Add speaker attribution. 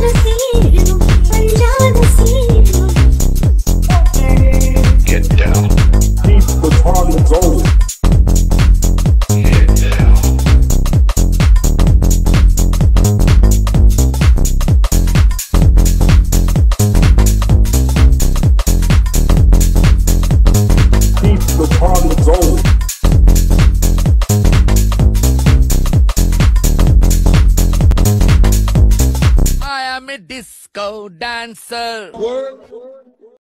Speaker 1: Get down.
Speaker 2: Keep the party going.
Speaker 1: Get down.
Speaker 2: Keep the party going.
Speaker 3: I am a disco dancer.
Speaker 4: Word.